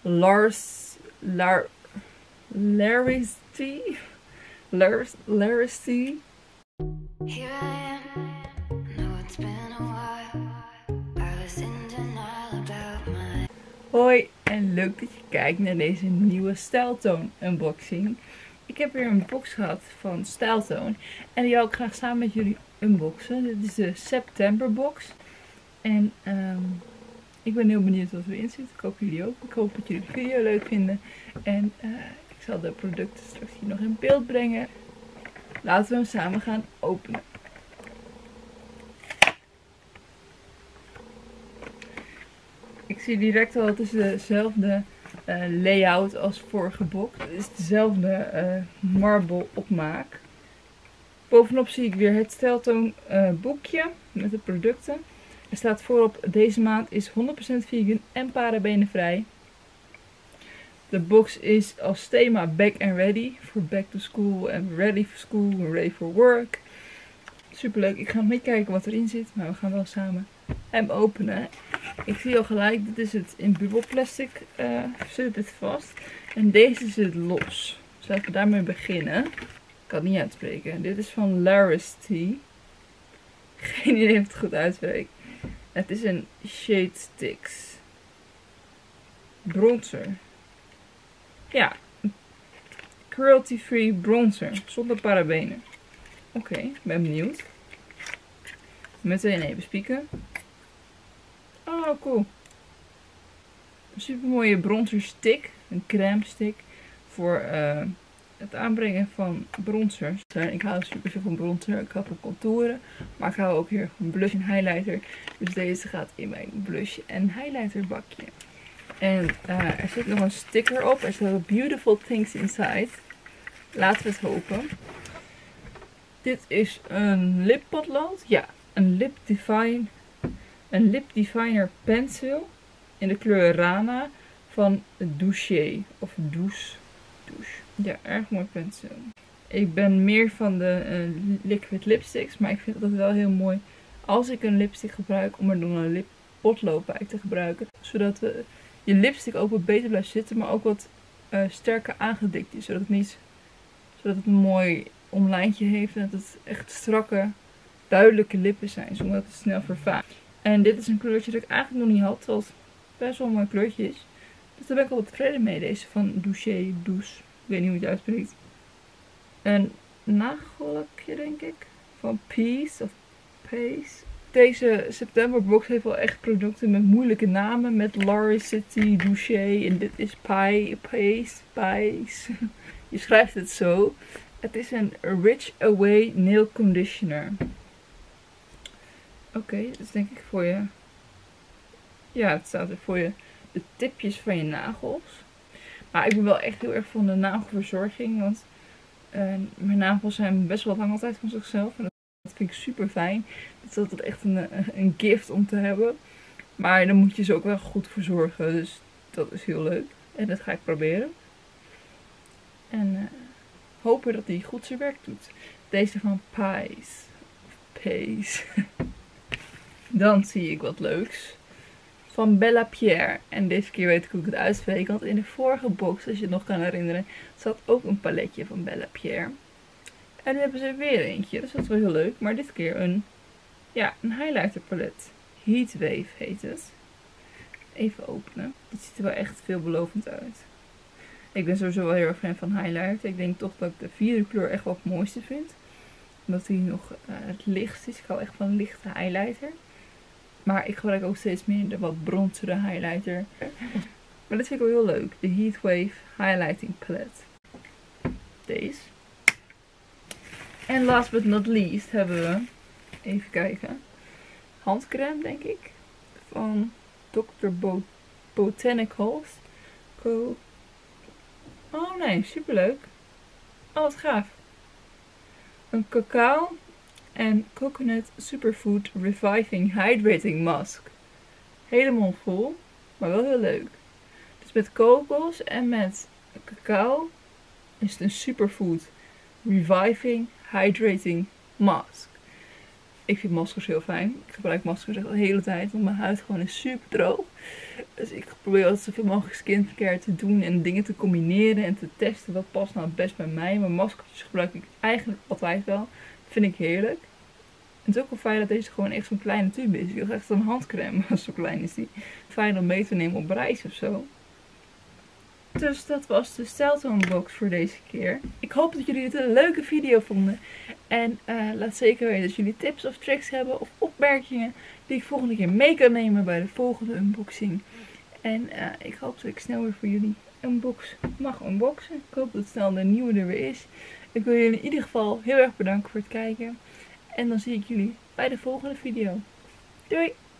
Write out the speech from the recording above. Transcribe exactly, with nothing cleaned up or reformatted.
Lars... Lar... Larity? Lars... Larity? Here I am. No, it's been a while. I was in denial about my... Hoi en leuk dat je kijkt naar deze nieuwe Stijltoon unboxing. Ik heb weer een box gehad van Stijltoon en die wil ik graag samen met jullie unboxen. Dit is de September box. En um, ik ben heel benieuwd wat erin zit. Ik hoop jullie ook. Ik hoop dat jullie de video leuk vinden. En uh, ik zal de producten straks hier nog in beeld brengen. Laten we hem samen gaan openen. Ik zie direct al, het is dezelfde uh, layout als vorige box. Het is dezelfde uh, marble opmaak. Bovenop zie ik weer het Stijltoon uh, boekje met de producten. Er staat voorop: deze maand is honderd procent vegan en parabenenvrij. De box is als thema back and ready. Voor back to school en ready for school en ready for work. Super leuk. Ik ga niet kijken wat erin zit, maar we gaan wel samen hem openen. Ik zie al gelijk, dit is het in bubbelplastic. Uh, zit het vast. En deze zit los. Dus laten we daarmee beginnen. Ik kan het niet uitspreken. Dit is van Larity. Geen idee of ik het goed uitspreek. Het is een Shade Sticks bronzer. Ja, cruelty free bronzer zonder parabenen. Oké, okay, ben benieuwd. Meteen even spieken. Oh, cool. Een super mooie bronzer stick. Een crème stick. Voor uh, het aanbrengen van bronzers. Ik hou super veel van bronzer. Ik hou van contouren. Maar ik hou ook heel erg van blush en highlighter. Dus deze gaat in mijn blush en highlighter bakje. En uh, er zit nog een sticker op. Er staat beautiful things inside. Laten we het hopen. Dit is een lippotlood. Ja, een lip define, een lip definer pencil in de kleur Rana van Douche of Douche. Douche. Ja, erg mooi pencil. Ik ben meer van de uh, liquid lipsticks, maar ik vind het wel heel mooi als ik een lipstick gebruik om er dan een lippotlood bij te gebruiken, zodat we je lipstick ook wat beter blijft zitten, maar ook wat uh, sterker aangedikt is, zodat het niet, zodat het een mooi omlijntje heeft en dat het echt strakke, duidelijke lippen zijn, zonder dat het snel vervaagt. En dit is een kleurtje dat ik eigenlijk nog niet had, terwijl het best wel een mooi kleurtje is. Dus daar ben ik wel tevreden mee, deze van Douche, Douche, ik weet niet hoe je het uitspreekt. Een nagellakje denk ik, van Peace of Pace. Deze September box heeft wel echt producten met moeilijke namen. Met Larity, Douche en dit is Pie, Pace, Pace. Je schrijft het zo. Het is een Rich Away Nail Conditioner. Oké, okay, dat is denk ik voor je... Ja, het staat er voor je de tipjes van je nagels. Maar ik ben wel echt heel erg van de nagelverzorging. Want uh, mijn nagels zijn best wel lang altijd van zichzelf. En dat vind ik super fijn. Het is altijd echt een, een gift om te hebben. Maar dan moet je ze ook wel goed verzorgen. Dus dat is heel leuk. En dat ga ik proberen. En uh, hopen dat hij goed zijn werk doet. Deze van Pies. Pace. Dan zie ik wat leuks. Van Bella Pierre. En deze keer weet ik hoe ik het uitspreek. Want in de vorige box, als je het nog kan herinneren, zat ook een paletje van Bella Pierre. En nu hebben ze weer eentje. Dus dat is wel heel leuk. Maar dit keer een, ja, een highlighter palet. Heatwave heet het. Even openen. Het ziet er wel echt veelbelovend uit. Ik ben sowieso wel heel erg fan van highlighter. Ik denk toch dat ik de vierde kleur echt wel het mooiste vind. Omdat die nog uh, het lichtst is. Ik hou echt van een lichte highlighter. Maar ik gebruik ook steeds meer de wat bronzere highlighter. Maar dit vind ik wel heel leuk. De Heatwave Highlighting Palette. Deze. En last but not least hebben we, even kijken, handcrème denk ik. Van dokter Bo Botanicals. Co oh nee, superleuk. Oh, wat gaaf. Een cacao en coconut superfood reviving hydrating mask. Helemaal vol, maar wel heel leuk. Dus met kokos en met cacao is het een superfood reviving hydrating mask. Ik vind maskers heel fijn. Ik gebruik maskers echt de hele tijd, want mijn huid gewoon is super droog. Dus ik probeer altijd zoveel mogelijk skincare te doen en dingen te combineren en te testen. Wat past nou het best bij mij. Mijn maskertjes gebruik ik eigenlijk altijd wel. Vind ik heerlijk. Het is ook wel fijn dat deze gewoon echt zo'n kleine tube is. Ik wil echt een handcrème, zo klein is die. Fijn om mee te nemen op reis of zo. Dus dat was de Stelton box voor deze keer. Ik hoop dat jullie het een leuke video vonden. En uh, laat zeker weten dat jullie tips of tricks hebben of opmerkingen die ik volgende keer mee kan nemen bij de volgende unboxing. En uh, ik hoop dat ik snel weer voor jullie een box mag unboxen. Ik hoop dat snel de nieuwe er weer is. Ik wil jullie in ieder geval heel erg bedanken voor het kijken. En dan zie ik jullie bij de volgende video. Doei!